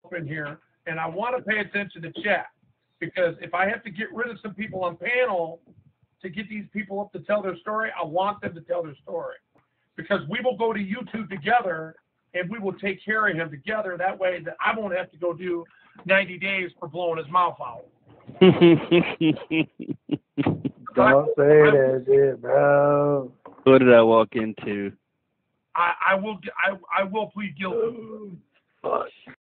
in here, and I want to pay attention to chat, because if I have to get rid of some people on panel to get these people up to tell their story, I want them to tell their story, because we will go to YouTube together and we will take care of him together. That way that I won't have to go do 90 days for blowing his mouth out. Don't say that shit, bro. What did I walk into? I will plead guilty. Fuck.